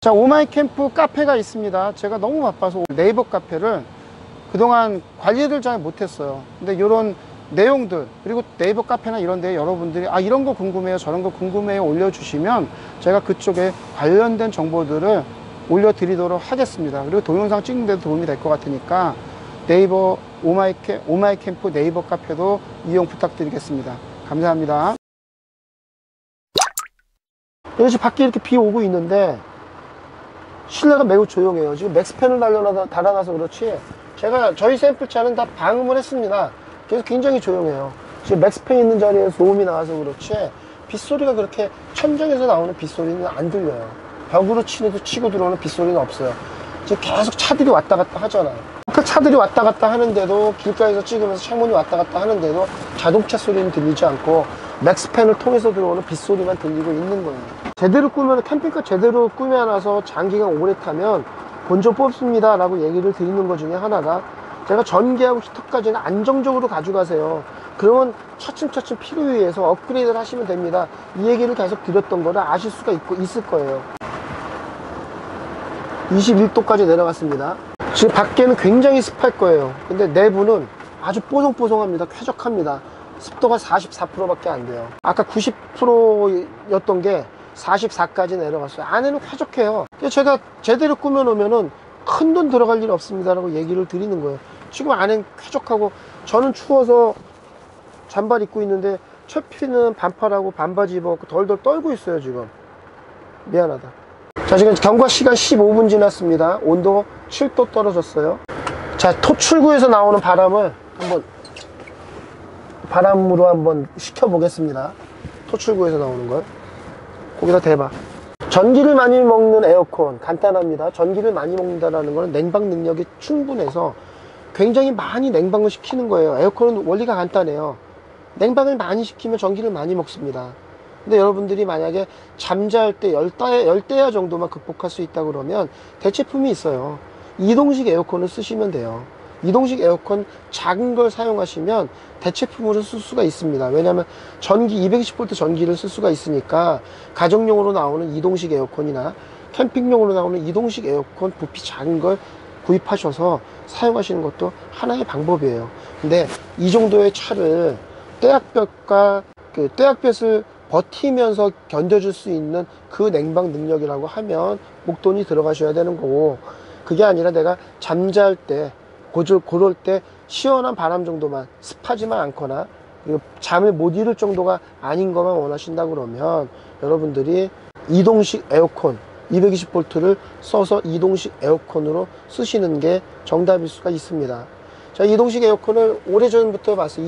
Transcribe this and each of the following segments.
자, 오마이캠프 카페가 있습니다. 제가 너무 바빠서 네이버 카페를 그동안 관리를 잘 못했어요. 근데 이런 내용들, 그리고 네이버 카페나 이런 데 여러분들이 이런 거 궁금해요, 저런 거 궁금해요 올려주시면 제가 그쪽에 관련된 정보들을 올려드리도록 하겠습니다. 그리고 동영상 찍는 데도 도움이 될 것 같으니까 네이버 오마이캠프 네이버 카페도 이용 부탁드리겠습니다. 감사합니다. 여기 밖에 이렇게 비 오고 있는데 실내가 매우 조용해요. 지금 맥스팬을 달아놔서 그렇지 저희 샘플차는 다 방음을 했습니다. 그래서 굉장히 조용해요. 지금 맥스팬 있는 자리에 소음이 나와서 그렇지 빗소리가 그렇게 천정에서 나오는 빗소리는 안 들려요. 벽으로 치고 들어오는 빗소리는 없어요. 지금 계속 차들이 왔다 갔다 하잖아요. 그 차들이 왔다 갔다 하는데도, 길가에서 찍으면서 창문이 왔다 갔다 하는데도 자동차 소리는 들리지 않고 맥스팬을 통해서 들어오는 빗소리만 들리고 있는 거예요. 제대로 꾸면, 캠핑카 제대로 꾸며놔서 장기간 오래 타면 본전 뽑습니다 라고 얘기를 드리는 것 중에 하나가, 제가 전기하고 히터까지는 안정적으로 가져가세요. 그러면 차츰차츰 필요에 의해서 업그레이드를 하시면 됩니다. 이 얘기를 계속 드렸던 거를 아실 수가 있을 거예요. 21도까지 내려갔습니다. 지금 밖에는 굉장히 습할 거예요. 근데 내부는 아주 뽀송뽀송합니다. 쾌적합니다. 습도가 44%밖에 안 돼요. 아까 90%였던 게 44까지 내려갔어요. 안에는 쾌적해요. 제가 제대로 꾸며놓으면은 큰 돈 들어갈 일 없습니다 라고 얘기를 드리는 거예요. 지금 안엔 쾌적하고, 저는 추워서 잠바 입고 있는데 최피는 반팔하고 반바지 입어갖고 덜덜 떨고 있어요. 지금 미안하다. 자, 지금 경과 시간 15분 지났습니다. 온도 7도 떨어졌어요. 자, 토출구에서 나오는 바람으로 한번 식혀 보겠습니다. 토출구에서 나오는 걸 거기다 대봐. 전기를 많이 먹는 에어컨 간단합니다. 전기를 많이 먹는다는 것은 냉방 능력이 충분해서 굉장히 많이 냉방을 시키는 거예요. 에어컨은 원리가 간단해요. 냉방을 많이 시키면 전기를 많이 먹습니다. 근데 여러분들이 만약에 잠잘 때 열대야 정도만 극복할 수 있다 그러면 대체품이 있어요. 이동식 에어컨을 쓰시면 돼요. 이동식 에어컨 작은 걸 사용하시면 대체품으로 쓸 수가 있습니다. 왜냐하면 220V 전기를 쓸 수가 있으니까 가정용으로 나오는 이동식 에어컨이나 캠핑용으로 나오는 이동식 에어컨 부피 작은 걸 구입하셔서 사용하시는 것도 하나의 방법이에요. 근데 이 정도의 차를 떼약볕을 버티면서 견뎌줄 수 있는 그 냉방 능력이라고 하면 목돈이 들어가셔야 되는 거고, 그게 아니라 내가 잠잘 때 그럴 때 시원한 바람 정도만, 습하지만 않거나 그리고 잠을 못 이룰 정도가 아닌 것만 원하신다 그러면 여러분들이 이동식 에어컨 220V를 써서 이동식 에어컨으로 쓰시는 게 정답일 수가 있습니다. 자, 이동식 에어컨을 오래전부터 봤어요.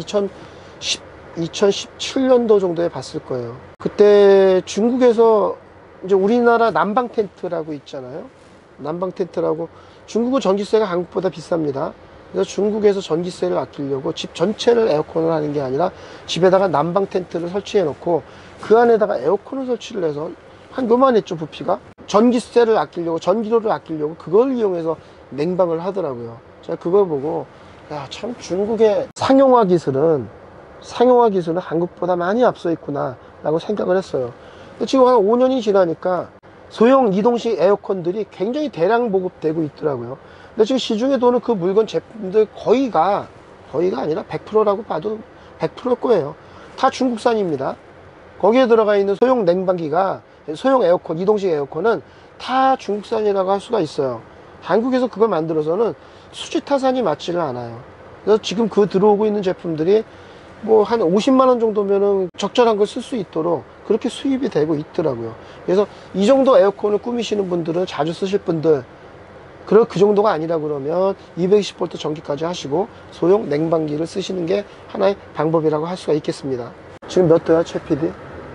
2017년도 정도에 봤을 거예요. 그때 중국에서 이제 우리나라 난방 텐트라고 있잖아요. 난방 텐트라고, 중국은 전기세가 한국보다 비쌉니다. 그래서 중국에서 전기세를 아끼려고 집 전체를 에어컨을 하는 게 아니라 집에다가 난방 텐트를 설치해 놓고 그 안에다가 에어컨을 설치를 해서 한 요만했죠, 부피가. 전기세를 아끼려고, 전기료를 아끼려고 그걸 이용해서 냉방을 하더라고요. 제가 그걸 보고, 야, 참 중국의 상용화 기술은 한국보다 많이 앞서 있구나 라고 생각을 했어요. 근데 지금 한 5년이 지나니까 소형 이동식 에어컨들이 굉장히 대량 보급되고 있더라고요. 근데 지금 시중에 도는 그 물건 제품들 거의가 아니라 100%라고 봐도 100%일 거예요. 다 중국산입니다. 거기에 들어가 있는 소형 냉방기가, 소형 에어컨, 이동식 에어컨은 다 중국산이라고 할 수가 있어요. 한국에서 그걸 만들어서는 수지타산이 맞지를 않아요. 그래서 지금 들어오고 있는 제품들이 뭐 한 50만원 정도면은 적절한 걸 쓸 수 있도록 그렇게 수입이 되고 있더라고요. 그래서 이 정도 에어컨을 꾸미시는 분들은, 자주 쓰실 분들, 그 정도가 아니라 그러면 220V 전기까지 하시고 소형 냉방기를 쓰시는 게 하나의 방법이라고 할 수가 있겠습니다. 지금 몇 도야, 최 PD?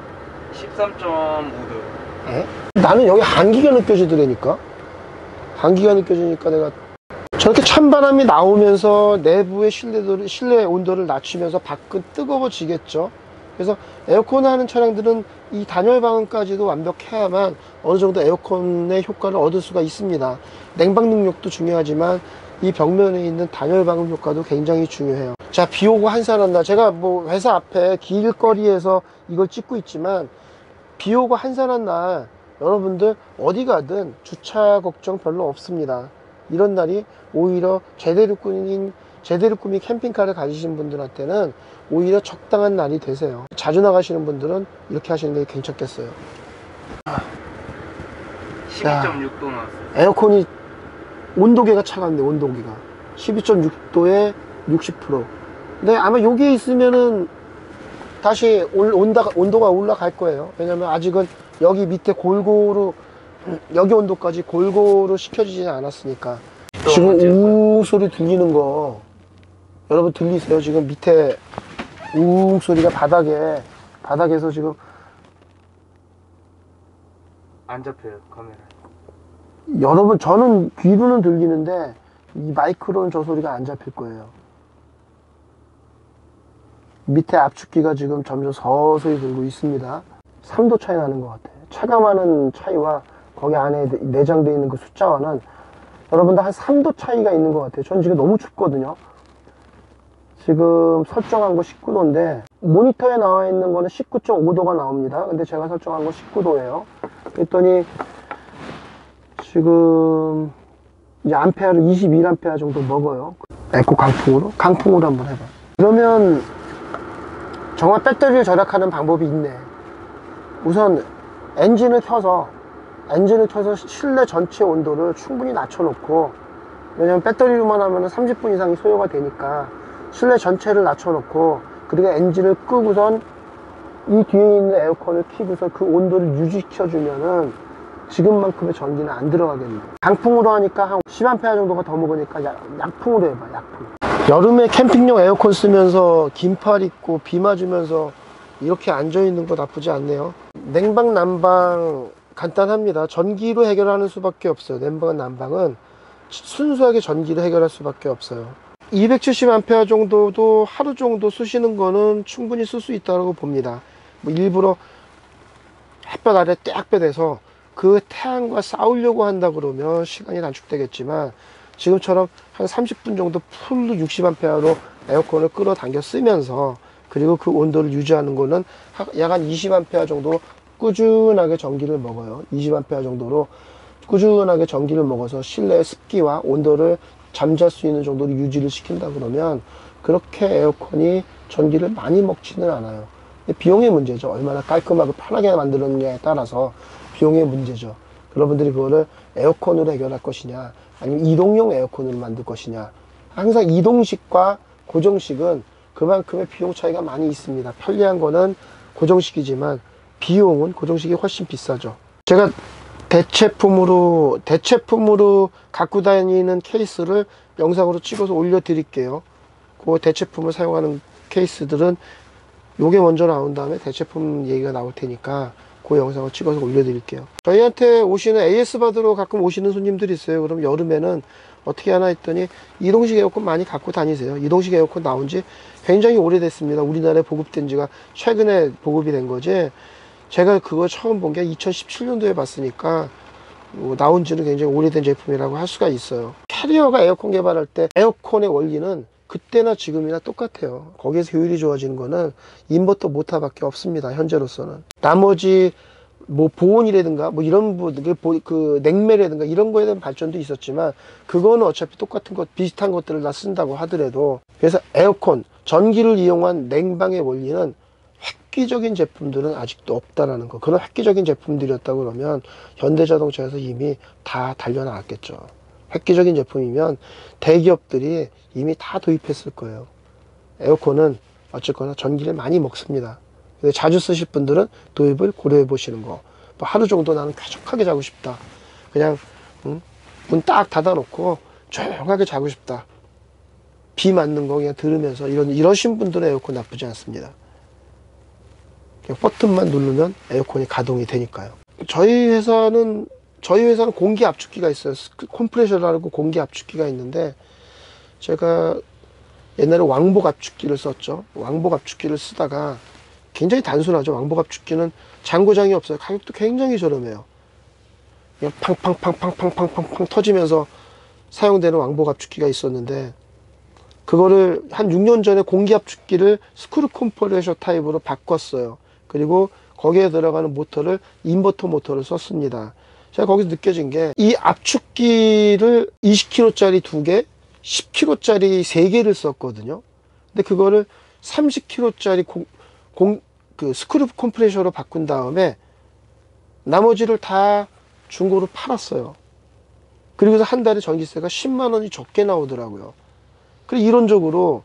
13.5도. 나는 여기 한기가 느껴지더라니까. 한기가 느껴지니까 내가 저렇게 찬바람이 나오면서 내부의 실내 온도를 낮추면서 밖은 뜨거워지겠죠. 그래서 에어컨을 하는 차량들은 이 단열 방음까지도 완벽해야만 어느 정도 에어컨의 효과를 얻을 수가 있습니다. 냉방 능력도 중요하지만 이 벽면에 있는 단열 방음 효과도 굉장히 중요해요. 자, 비 오고 한산한 날, 제가 뭐 회사 앞에 길거리에서 이걸 찍고 있지만 비 오고 한산한 날 여러분들 어디 가든 주차 걱정 별로 없습니다. 이런 날이 오히려 제대로 꾸민 캠핑카를 가지신 분들한테는 오히려 적당한 날이 되세요. 자주 나가시는 분들은 이렇게 하시는 게 괜찮겠어요. 12.6도 나왔어요. 에어컨이 온도계가 차갑네. 온도계가 12.6도에 60%. 근데 아마 여기에 있으면은 다시 온도가 올라갈 거예요. 왜냐면 아직은 여기 밑에 골고루 여기 온도까지 골고루 식혀지지 않았으니까. 지금 우웅 소리 들리는 거 여러분 들리세요? 지금 밑에 우웅 소리가 바닥에서 지금 안 잡혀요, 카메라. 여러분 저는 귀로는 들리는데 이 마이크로는 저 소리가 안 잡힐 거예요. 밑에 압축기가 지금 점점 서서히 들고 있습니다. 3도 차이 나는 것 같아요. 차감하는 차이와 거기 안에 내장되어 있는 그 숫자와는 여러분들 한 3도 차이가 있는 것 같아요. 전 지금 너무 춥거든요. 지금 설정한 거 19도인데 모니터에 나와 있는 거는 19.5도가 나옵니다. 근데 제가 설정한 거 19도예요. 그랬더니 지금 이제 암페어를 21암페어 정도 먹어요. 에코 강풍으로 한번 해봐. 그러면 정말 배터리를 절약하는 방법이 있네. 우선 엔진을 켜서 실내 전체 온도를 충분히 낮춰놓고, 왜냐면 배터리로만 하면 30분 이상이 소요가 되니까 실내 전체를 낮춰놓고, 그리고 엔진을 끄고선 이 뒤에 있는 에어컨을 켜고서 그 온도를 유지시켜주면은 지금만큼의 전기는 안 들어가겠네. 강풍으로 하니까 한 10A 정도가 더 먹으니까 약풍으로 해봐. 약풍. 여름에 캠핑용 에어컨 쓰면서 긴팔 입고 비 맞으면서 이렇게 앉아있는 거 나쁘지 않네요. 냉방 난방 간단합니다. 전기로 해결하는 수밖에 없어요. 냉방 난방은 순수하게 전기로 해결할 수밖에 없어요. 270A 정도도 하루 정도 쓰시는 거는 충분히 쓸 수 있다고 봅니다. 뭐 일부러 햇볕 아래 딱 빼대서 그 태양과 싸우려고 한다 그러면 시간이 단축되겠지만, 지금처럼 한 30분 정도 풀로 60A로 에어컨을 끌어당겨 쓰면서, 그리고 그 온도를 유지하는 거는 약 한 20A 정도 꾸준하게 전기를 먹어요. 20A 정도로 꾸준하게 전기를 먹어서 실내 습기와 온도를 잠잘 수 있는 정도로 유지를 시킨다 그러면 그렇게 에어컨이 전기를 많이 먹지는 않아요. 비용의 문제죠. 얼마나 깔끔하고 편하게 만들었느냐에 따라서 비용의 문제죠. 여러분들이 그거를 에어컨으로 해결할 것이냐, 아니면 이동용 에어컨으로 만들 것이냐. 항상 이동식과 고정식은 그만큼의 비용 차이가 많이 있습니다. 편리한 거는 고정식이지만 비용은 고정식이 훨씬 비싸죠. 제가 대체품으로 갖고 다니는 케이스를 영상으로 찍어서 올려 드릴게요. 그 대체품을 사용하는 케이스들은 요게 먼저 나온 다음에 대체품 얘기가 나올 테니까 그 영상을 찍어서 올려 드릴게요. 저희한테 오시는 AS 받으러 가끔 오시는 손님들이 있어요. 그럼 여름에는 어떻게 하나 했더니 이동식 에어컨 많이 갖고 다니세요. 이동식 에어컨 나온 지 굉장히 오래됐습니다. 우리나라에 보급된 지가 최근에 보급이 된 거지, 제가 그거 처음 본 게 2017년도에 봤으니까 나온 지는 굉장히 오래된 제품이라고 할 수가 있어요. 캐리어가 에어컨 개발할 때 에어컨의 원리는 그때나 지금이나 똑같아요. 거기에서 효율이 좋아지는 거는 인버터 모터밖에 없습니다. 현재로서는. 나머지 뭐 보온이라든가 뭐 이런 그 냉매라든가 이런 거에 대한 발전도 있었지만, 그거는 어차피 똑같은 것 비슷한 것들을 다 쓴다고 하더라도, 그래서 에어컨 전기를 이용한 냉방의 원리는 획기적인 제품들은 아직도 없다라는 거. 그런 획기적인 제품들이었다고 그러면 현대자동차에서 이미 다 달려나왔겠죠. 획기적인 제품이면 대기업들이 이미 다 도입했을 거예요. 에어컨은 어쨌거나 전기를 많이 먹습니다. 근데 자주 쓰실 분들은 도입을 고려해 보시는 거. 뭐 하루 정도 나는 쾌적하게 자고 싶다. 그냥 문 딱 닫아 놓고 조용하게 자고 싶다. 비 맞는 거 그냥 들으면서 이러신 분들은 에어컨 나쁘지 않습니다. 그냥 버튼만 누르면 에어컨이 가동이 되니까요. 저희 회사는 공기 압축기가 있어요. 컴프레셔라고 공기 압축기가 있는데, 제가 옛날에 왕복 압축기를 썼죠. 왕복 압축기를 쓰다가 굉장히 단순하죠. 왕복 압축기는 장고장이 없어요. 가격도 굉장히 저렴해요. 그냥 팡팡팡팡팡팡팡 터지면서 사용되는 왕복 압축기가 있었는데, 그거를 한 6년 전에 공기 압축기를 스크루 컴프레셔 타입으로 바꿨어요. 그리고 거기에 들어가는 모터를 인버터 모터를 썼습니다. 제가 거기서 느껴진 게 이 압축기를 20kg짜리 2개, 10kg짜리 3개를 썼거든요. 근데 그거를 30kg짜리 그 스크류 컴프레셔로 바꾼 다음에 나머지를 다 중고로 팔았어요. 그리고서 한 달에 전기세가 10만 원이 적게 나오더라고요. 그리고 이론적으로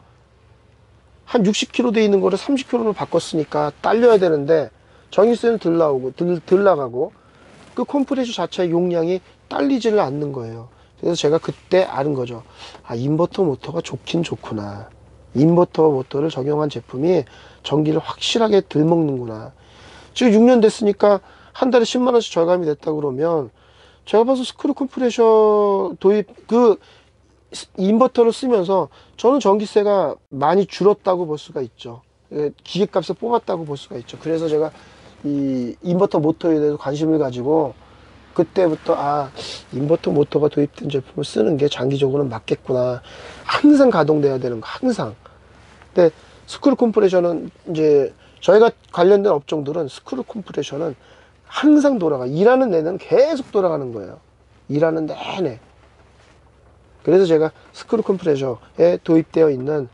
한 60kg 돼 있는 거를 30kg로 바꿨으니까 딸려야 되는데 전기세는 덜 나가고 그 컴프레셔 자체의 용량이 딸리지를 않는 거예요. 그래서 제가 그때 아는 거죠. 아, 인버터 모터가 좋긴 좋구나. 인버터 모터를 적용한 제품이 전기를 확실하게 덜 먹는구나. 지금 6년 됐으니까 한 달에 10만 원씩 절감이 됐다 그러면 제가 봐서 스크류 컴프레셔 도입 그 인버터를 쓰면서 저는 전기세가 많이 줄었다고 볼 수가 있죠. 기계값을 뽑았다고 볼 수가 있죠. 그래서 제가 이 인버터 모터에 대해서 관심을 가지고 그때부터 아, 인버터 모터가 도입된 제품을 쓰는 게 장기적으로는 맞겠구나. 항상 가동돼야 되는 거, 항상. 근데 스크류 컴프레셔는 이제 저희가 관련된 업종들은 스크류 컴프레셔는 항상 돌아가. 일하는 내내 계속 돌아가는 거예요. 일하는 내내. 그래서 제가 스크류 컴프레셔에 도입되어 있는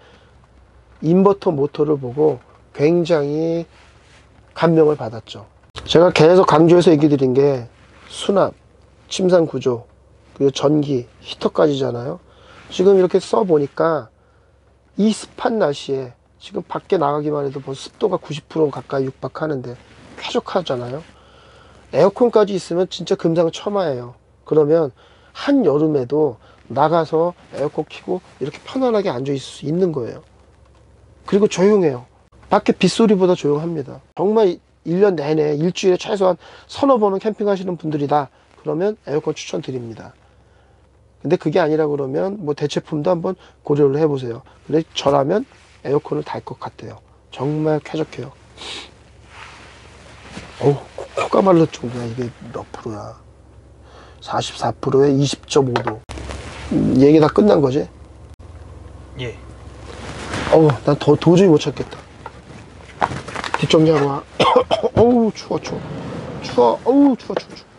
인버터 모터를 보고 굉장히 감명을 받았죠. 제가 계속 강조해서 얘기 드린 게 수납, 침상 구조, 그리고 전기, 히터까지잖아요. 지금 이렇게 써보니까 이 습한 날씨에 지금 밖에 나가기만 해도 벌써 습도가 90% 가까이 육박하는데 쾌적하잖아요. 에어컨까지 있으면 진짜 금상첨화예요. 그러면 한여름에도 나가서 에어컨 켜고 이렇게 편안하게 앉아 있을 수 있는 거예요. 그리고 조용해요. 밖에 빗소리보다 조용합니다. 정말 1년 내내 일주일에 최소한 서너 번은 캠핑하시는 분들이다 그러면 에어컨 추천드립니다. 근데 그게 아니라 그러면 뭐 대체품도 한번 고려를 해보세요. 근데 저라면 에어컨을 달 것 같아요. 정말 쾌적해요. 어우, 코가 말릴 정도야. 이게 몇 프로야? 44%에 20.5도. 얘기 다 끝난 거지? 예. 어우, 난 도저히 못 찾겠다. 뒷정리하고 와. 어우, 추워. 어우, 추워.